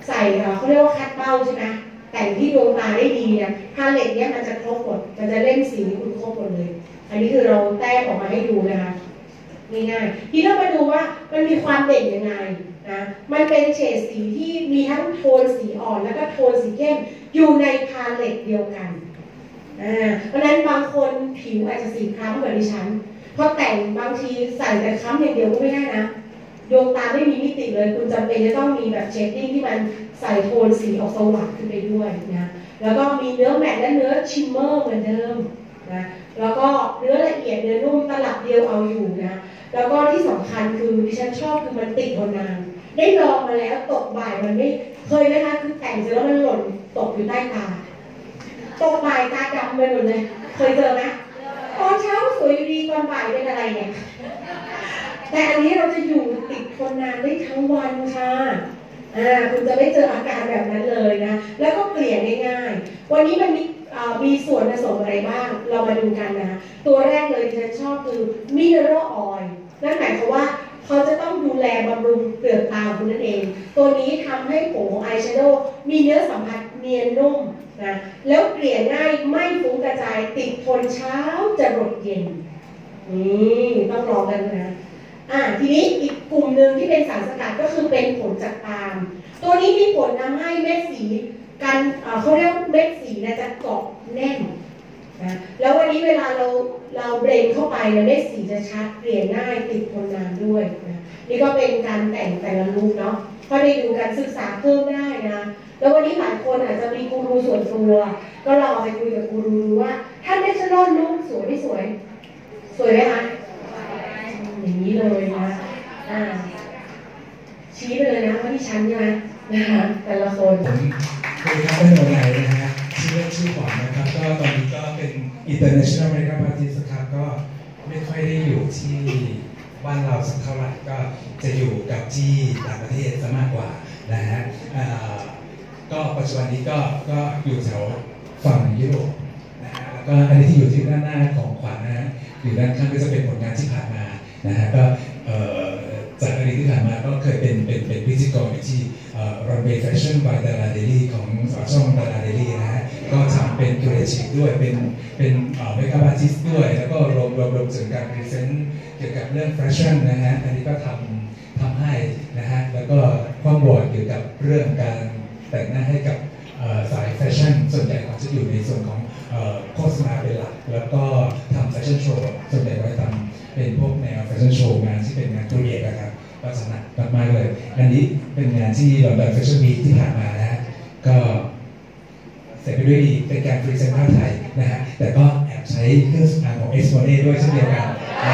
ใส่เขาเรียกว่าคัดเบ้าใช่ไหมแต่งที่ดวงตาได้ดีเนี่ยพาเลตเนี้ยมันจะครบหมดมันจะเล่นสีคุณครบหมดเลยอันนี้คือเราแต้มออกมาให้ดูนะคะง่ายๆทีนี้เรามาดูว่ามันมีความเด่นยังไงนะมันเป็นเฉดสีที่มีทั้งโทนสีอ่อนแล้วก็โทนสีเข้มอยู่ในพาเลตเดียวกันอ่าเพราะนั้นบางคนผิวอาจจะสีคล้ำเหมือนดิฉันพอแต่งบางทีใส่แต่คล้ำอย่างเดียวก็ไม่ได้นะดวงตาไม่มีมิติเลยคุณจำเป็นจะต้องมีแบบเชดดิ้งที่มันใส่โทนสีออกสว่างขึ้นไปด้วยนะแล้วก็มีเนื้อแมตต์และเนื้อชิมเมอร์เหมือนเดิมนะแล้วก็เนื้อละเอียดเนื้อนุ่มตลับเดียวเอาอยู่นะแล้วก็ที่สำคัญคือดิฉันชอบคือมันติดทนนานได้ลองมาแล้วตกบ่ายมันไม่เคยนะคะคือแต่งเสร็จแล้วมันหล่นตกอยู่ใต้ตาตกบ่ายตาดำไปหมดเลยเคยเจอไหมตอนเช้าสวยอยู่ดีตอนบ่ายเป็นอะไรเนี่ยแต่อันนี้เราจะอยู่ติดทนนานได้ทั้งวันค่ะอ่าคุณจะไม่เจออาการแบบนั้นเลยนะแล้วก็เปลี่ยนง่ายๆวันนี้มันมีมีส่วนผสมอะไรบ้างเรามาดูกันนะตัวแรกเลยที่ฉันชอบคือมิเนอรัลออยล์นั่นหมายความว่าเขาจะต้องดูแลบำรุงเปลือกตาคุณนั่นเองตัวนี้ทำให้ผงอายแชโดว์มีเนื้อสัมผัสเนียนนุ่มนะแล้วเกลี่ยง่ายไม่ฟุ้งกระจายติดทนเช้าจะรดเย็นนี่ต้องลองกันนะอ่าทีนี้อีกกลุ่มหนึ่งที่เป็นสารสกัดก็คือเป็นผลจากปาล์มตัวนี้มีผลทำให้เม็ดสีกันเขาเรียกเม็ดสีนะจะเกาะแน่นนะแล้ววันนี้เวลาเราเราเบรนเข้าไปเนี่ยเม็ดสีจะชัดเปลี่ยนง่ายติดทนนานด้วยนะนี่ก็เป็นการแต่งแต่ละลุคเนาะก็ได้ดูการศึกษาเพิ่มได้นะแล้ววันนี้หลายคนอาจจะมีกูรูส่วนตัวก็ลองไปคุยกับกูรูดูว่าถ้าเนเชอรัลลุคสวยไม่สวยสวยไหมคะอย่างนี้เลยนะอ่าชี้ไปเลยนะว่าที่ชั้นใช่ไหมนะคะแต่ละคนผมคือครับเป็นโนไลน์นะฮะชื่อเล่นชื่อขวัญนะครับก็ตอนนี้ก็เป็น International Makeup Artist ครับก็ไม่ค่อยได้อยู่ที่บ้านเราสักเท่าไหร่ก็จะอยู่กับที่ต่างประเทศซะมากกว่านะฮะก็ปัจจุบันนี้ก็ก็อยู่แถวฝั่งยุโรปนะฮะแล้วก็อันนี้ที่อยู่ที่ด้านหน้าของขวัญนะฮะอยู่ด้านข้างก็จะเป็นผลงานที่ผ่านมานะฮะก็จากอดีตที่ผ่านมาก็เคยเป็นเป็นเป็นพิธีกรอยู่ที่รันเวย์แฟชั่นบายดาราเดลี่ของช่องดาราเดลี่นะฮะก็ทำเป็นครีเอทีฟด้วยเป็นเป็นเมคอัพอาร์ติสต์ด้วยแล้วก็รวมรวมรวมถึงการพรีเซนต์เกี่ยวกับเรื่องแฟชั่นนะฮะอันนี้ก็ทำทำให้นะฮะแล้วก็ความบอร์ดเกี่ยวกับเรื่องการแต่งหน้าให้กับสายแฟชั่นส่วนใหญ่ก็จะอยู่ในส่วนของโฆษณาเป็นหลักแล้วก็ทำแฟชั่นโชว์ส่วนใหญ่ก็ทำเป็นพวกแนวแฟชั่นโชว์งานที่เป็นงานตัวเอกนะครับก็ถนัดมากๆเลยอันนี้เป็นงานที่เราแบบแฟชั่นวีคที่ผ่านมานะฮะก็เสร็จไปด้วยดีเป็นการพรีเซนต์ผ้าไทยนะฮะแต่ก็แอบใช้เครื่องสำอางของเอสโมเน่ด้วยเช่นเดียวกัน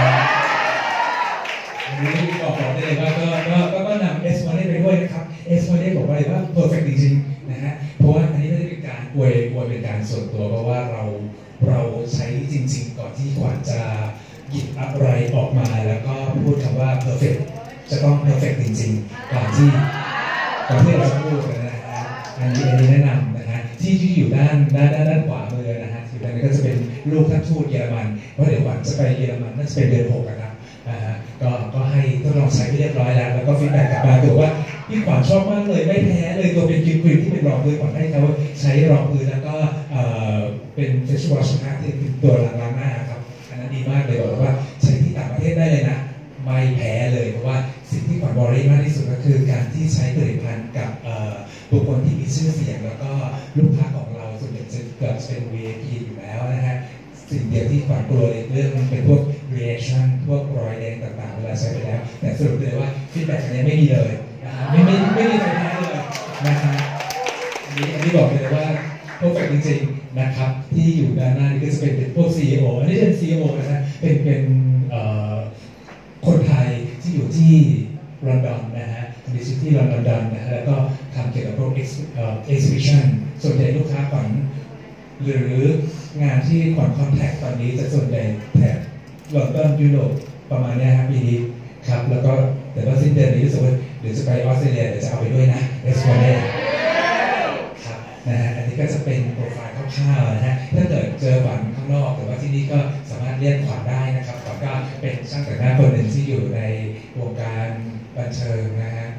อันนี้บอกบอกได้เลยว่าก็ก็ก็นำเอสโมเน่ไปด้วยนะครับเอสโมเน่บอกว่าเลยว่าเพอร์เฟกต์จริงๆนะฮะเพราะว่าอันนี้ไม่ได้เป็นการอวยอวยเป็นการส่วนตัวเพราะว่าเราเราใช้จริงๆก่อนที่ขวัญจะหยิบอะไรออกมาแล้วก็พูดคำว่า perfect จะต้อง perfect จริงๆก่อนที่ก่อนที่เราจะพูดนะฮะอันนี้อันนี้แนะนำนะฮะที่ที่อยู่ด้านด้านด้านด้านขวามือนะฮะอยู่ด้านนี้ก็จะเป็นรูปท่านทูตเยอรมันเพราะเดี๋ยวขวัญจะไปเยอรมันน่าจะเป็นเดือนหกนะครับนะฮะก็ก็ให้ทดลองใช้ไปเรียบร้อยแล้วแล้วก็ฟีดแบ็กกลับมาถือว่าพี่ขวัญชอบมากเลยไม่แพ้เลยตัวเป็นครีมครีมที่เป็นรองพื้นขวัญให้เขาใช้รองพื้นแล้วก็เป็นเฟชวอชนะที่เป็นตัวล้างหน้าครับอันนั้นดีมากเลยบอกว่าใช้ที่ต่างประเทศได้เลยนะไม่แพ้เลยเพราะว่าสิ่งที่ขวัญบริมากที่สุดก็คือการที่ใช้ผลิตภัณฑ์กับบุคคลที่มีชื่อเสียงแล้วก็ลูกค้าของเราส่วนใหญ่จะเกิดเป็น วี ไอ พี อยู่แล้วนะฮะสิ่งเดียวที่ขวัญกลัวเรื่องมันเป็นพวก reaction พวกรอยแดงต่างๆเวลาใช้ไปแล้วแต่สรุปเลยว่าฟีดแบ็กอันนี้ไม่มีเลยนะฮะไม่ไม่ไม่มีใครแพ้เลยนะฮะอันนี้อันนี้บอกเลยว่าperfect จริงๆนะครับที่อยู่ด้านหน้านี่ก็จะเป็นพวก ซี อี โอ อันนี้เป็น ซี อี โอ นะฮะเป็นเป็นคนไทยที่อยู่ที่ลอนดอนนะฮะมีชื่อที่ลอนดอนนะฮะแล้วก็ทำเกี่ยวกับพวก exhibition ส่วนใหญ่ลูกค้าขวัญหรืองานที่ขวัญคอนแทคตอนนี้จะส่วนใหญ่แถบลอนดอนยุโรปประมาณนี้ครับปีนี้ครับแล้วก็แต่ว่าสิ้นเดือนนี้รู้สึกว่าเดี๋ยวจะไปออสเตรเลียเดี๋ยวจะเอาไปด้วยนะเอสโมเน่ครับนะฮะอันนี้ก็จะเป็นโปรไฟล์คร่าวๆนะฮะถ้าเกิดเจอขวัญข้างนอกแต่ว่าที่นี่ก็สามารถเรียกขวัญได้นะครับขวัญก็เป็นช่างแต่งหน้าคนหนึ่งที่อยู่ในวงการบันเทิงนะฮะ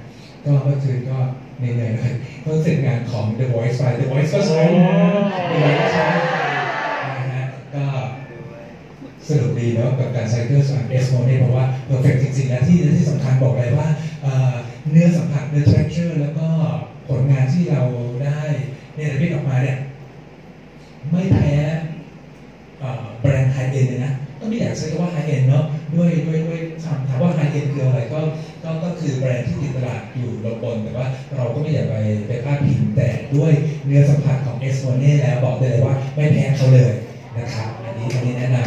ก็เมื่อคืนก็เหนื่อยๆเลยก็เสร็จงานของ The Voice ไป The Voice ก็ใช้นะ The Voice ก็ใช้นะฮะก็สนุกดีเนาะกับการใช้เครื่องสำอาง เอส โม เนี่ยเพราะว่า perfect จริงๆและที่ที่สำคัญบอกเลยว่าเนื้อสัมผัสเนื้อ texture แล้วก็ผลงานที่เราได้เนรมิตออกมาเนี่ยไม่แพ้แบรนด์ไฮเอ็นเลยนะก็ไม่อยากใช้คำว่าไฮเอ็นเนาะด้วยด้วยด้วยถามถามว่าไฮเอ็นคืออะไรก็ก็ก็คือแบรนด์ที่ติดตลาดอยู่ลงบนแต่ว่าเราก็ไม่อยากไปไปพลาดพิงแต่ด้วยเนื้อสัมผัสของ เอส โม เน่ แล้วบอกได้เลยว่าไม่แพ้เขาเลยนะครับอันนี้อันนี้แนะนำ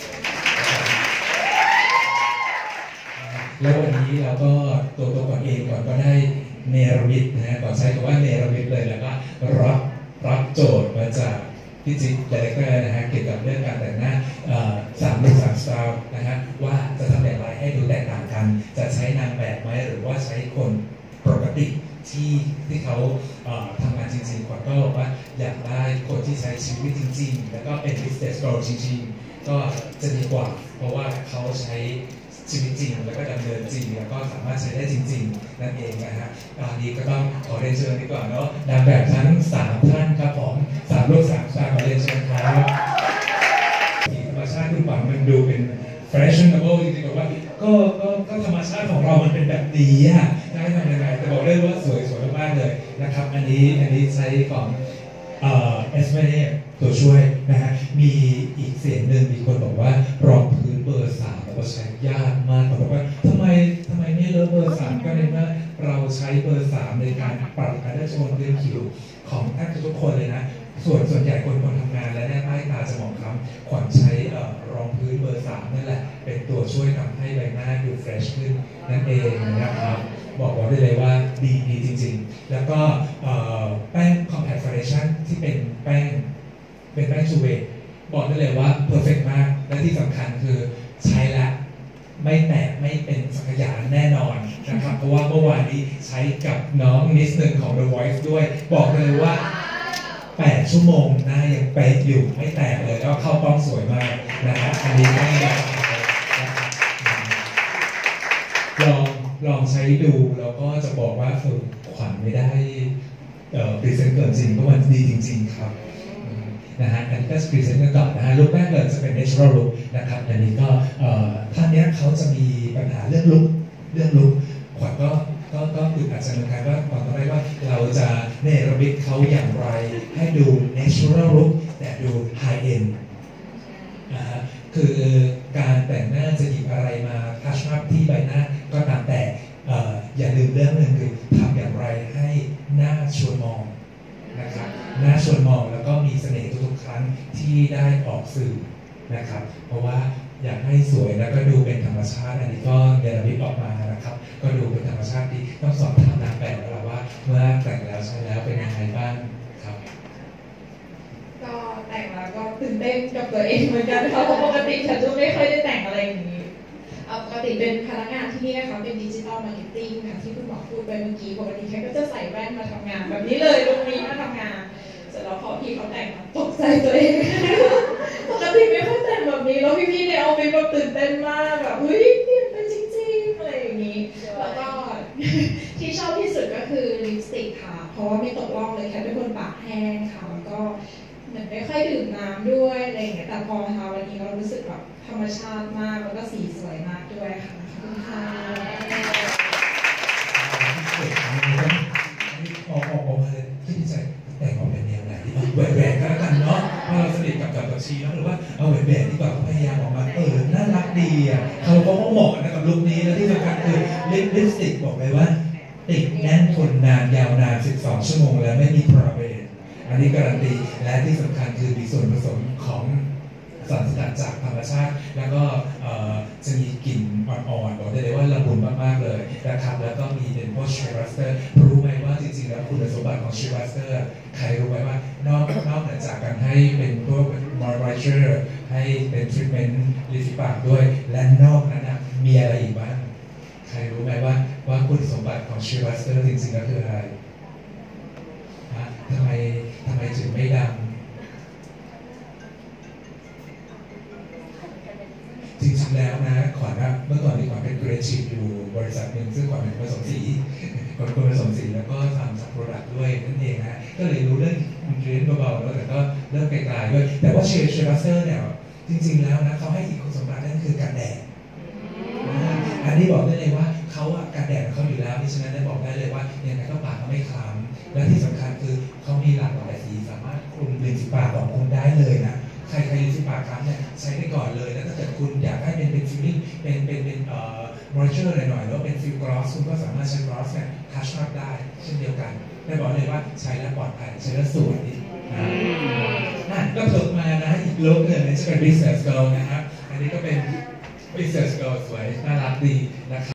แล้ววันนี้เราก็ตัวตัวก่อนเองก่อนก็ได้เนรมิตนะฮะก่อนใช้คำว่าเนรมิตเลยแล้วก็รับรับโจทย์มาจากพี่จิ๊กไดเรคเตอร์นะฮะเกี่ยวกับเรื่องการแต่งหน้าสามลุคสามสไตล์นะฮะว่าจะทำอย่างไรให้ดูแตกต่างกันจะใช้นางแบบไหมหรือว่าใช้คนปกติที่ที่เขาทำงานจริงๆก่อนก็บอกว่าอยากได้คนที่ใช้ชีวิตจริงๆแล้วก็เป็น business girl จริงๆก็จะดีกว่าเพราะว่าเขาใช้ชีวิตจริงแล้วก็ดำเนินจริงแล้วก็สามารถใช้ได้จริงๆนั่นเองนะฮะตอนนี้ก็ต้องขอเรียนเชิญดีกว่าเนาะนางแบบทั้งสามท่านครับผมสามลูกสามชายขอเรียนเชิญครับธรรมชาติทุกฝั่งมันดูเป็น fashionable จริงๆบอกว่าก็ก็ก็ธรรมชาติของเรามันเป็นแบบนี้อะได้ทำยังไงแต่บอกได้ว่าสวยสวยมากเลยนะครับอันนี้อันนี้ใช้ของเอ่อ เอส เอ็ม เอ ตัวช่วยนะฮะมีอีกเสียงหนึ่งมีคนบอกว่ารองพื้นเบอร์สามเราใช้ยากมากเขาบอกว่าทำไมทำไมไม่เลือกเบอร์สามก็ในเมื่อเราใช้เบอร์สามในการปรับการได้โชนพื้นผิวของแทบทุกคนเลยนะส่วนส่วนใหญ่คนคนทำงานและแน่ใต้ตาจะมองคล้ำขวัญใช้รองพื้นเบอร์สามนั่นแหละเป็นตัวช่วยทำให้ใบหน้าดูเฟรชขึ้นนั่นเองนะครับบอกว่าได้เลยว่าดีดีจริงๆแล้วก็แป้ง Compact Foundation ที่เป็นแป้งเป็นแป้งชูเวทบอกได้เลยว่าเพอร์เฟกต์มากและที่สำคัญคือใช้แล้วไม่แตกไม่เป็นสังขยาแน่นอนนะครับเพราะว่าเมื่อวานนี้ใช้กับน้องนิดนึงของ The Voice ด้วยบอกเลยว่าแปดชั่วโมงหน้ายังเป๊ะอยู่ไม่แตกเลยแล้วเข้าป้องสวยมากนะครับอันนี้ก็ลองลองใช้ดูแล้วก็จะบอกว่าเออขวัญไม่ได้เอ่อพรีเซนต์เกินจริงเพราะมันดีจริงๆครับนะฮะอันนี้ก็พรีเซนต์กันก่อนนะฮะลุคแรกเลยจะเป็น natural look นะครับอันนี้ก็ท่านนี้เขาจะมีปัญหาเรื่องลุคเรื่องลุคขวัญก็ก็ก็คืออาจจะเหมือนกันว่าขวัญต้องได้ว่าเราจะเนรมิตเขาอย่างไรให้ดู natural look แต่ดู high end นะฮะคือการแต่งหน้าจะหยิบอะไรมาทัชอัพที่ใบหน้าก็ตามแต่อย่าลืมเรื่องหนึ่งคือทำอย่างไรให้หน้าชวนมองนะครับหน้าชวนมองแล้วก็มีเสน่ห์ทุกๆครั้งที่ได้ออกสื่อนะครับเพราะว่าอยากให้สวยแล้วก็ดูเป็นธรรมชาติอันนี้ก็เนรมิตออกมานะครับก็ดูเป็นธรรมชาติดีต้องสอบถามนางแบบแล้วว่าเมื่อแต่งแล้วใช้แล้วเป็นยังไงบ้างครับก็แต่งแล้วก็ตื่นเต้นกับตัวเองเหมือนกันเพราะปกติฉันจะไม่ค่อยได้แต่งอะไรอย่างนี้ปกติเป็นพนักงานที่นี่นะคะเป็นดิจิทัลมาร์เก็ตติ้งค่ะที่คุณหมอพูดไปเมื่อกี้ปกติแค่ก็จะใส่แว่นมาทำงานแบบนี้เลยลุคนี้มาทำงานเสร็จแล้วพอพี่เขาแต่งตกใจตัวเองปกติไม่ค่อยแต่งแบบนี้แล้วพี่ๆในออฟฟิศแบบตื่นเต้นมากแบบเฮ้ยเปลี่ยนไปจริงๆอะไรอย่างนี้แล้วก็ที่ชอบที่สุดก็คือลิปสติกค่ะเพราะว่าไม่ตกล่องเลยแค่เป็นคนปากแห้งค่ะแล้วก็เหมือนไม่ค่อยดื่มน้ำด้วยอะไรอย่างเงี้ยแต่พอทาวันนี้เรารู้สึกแบบธรรมชาติมากแล้วก็สีสวยมากด้วยค่ะขอบคุณค่ะออกออกออกมาเลยที่ดีใจแต่งออกเป็นแนวไหนแหวกแหวกก็แล้วกันเนาะเพราะเราสนิทกับกับกับชีเนาะหรือว่าเอาแหวกแหวกดีกว่าเขาพยายามออกมาเออน่ารักดีอ่ะเขาเขาก็เหมาะนะกับลุคนี้แล้วที่สำคัญคือลิปลิปสติกบอกเลยว่าติดแน่นทนนานยาวนานสิบสองชั่วโมงแล้วไม่มีพาราเบนอันนี้การันตีและที่สำคัญคือมีส่วนผสมของสารสกัดจากธรรมชาติแล้วก็จะมีกลิ่นอ่อนๆบอกได้เลยว่าละมุนมากๆเลยนะครับแล้วก็มีเป็นพวกชีรัสเตอร์รู้ไหมว่าจริงๆแล้วคุณสมบัติของชีรัสเตอร์ใครรู้ไหมว่านอกนอกจากการให้เป็นพวกมอยส์เจอร์ให้เป็นทรีทเมนต์ริมฝีปากด้วยและนอกนั้นนะมีอะไรอีกบ้างใครรู้ไหมว่าว่าคุณสมบัติของชีรัสเตอร์จริงๆแล้วคืออะไรทำไมทำไมถึงไม่ดังจริงริงๆแล้วนะขวัญนะเมื่อก่อนที่ขวัญเป็นครีเอทีฟอยู่บริษัทหนึ่งซึ่งขวัญเป็นผสมสีขวัญเป็นผสมสีแล้วก็ทำซับโปรดักต์ด้วยนั่นเองนะก็เลยรู้เรื่องอินเทรนด์เบาๆแล้วแต่ก็เริ่มไกลๆด้วยแต่ว่าเชฟเชฟบัสเตอร์เนี่ยจริงๆแล้วนะเขาให้อีกคุณสมบัตินั่นคือการแดดอันนี้บอกได้เลยว่าเขาอะการแดดเขาอยู่แล้วนี่ฉะนั้นได้บอกได้เลยว่ายังไงก็ปากเขาไม่คล้ำและที่สำคัญคือเขามีหลากหลายสีสามารถคลุมริมฝีปากของคุณได้เลยนะใครใครริมฝีปากคล้ำเนี่ยใช้ได้ก่อนเลยแล้วถ้าเกิดคุณอยากให้เป็นเป็นฟิลลิ่งเป็นเป็นเป็นเอ่อมอยเจอร์หน่อยๆแล้วเป็นฟิลกรอสคุณก็สามารถใช้กรอสเนี่ยทัชอัพได้เช่นเดียวกันได้บอกเลยว่าใช้แล้วปลอดภัยใช้แล้วสวยนะก็เพิ่มมานะอีกลุคหนึ่งนี่จะเป็น business girl นะครับอันนี้ก็เป็น business girl สวยน่ารักดีนะครับ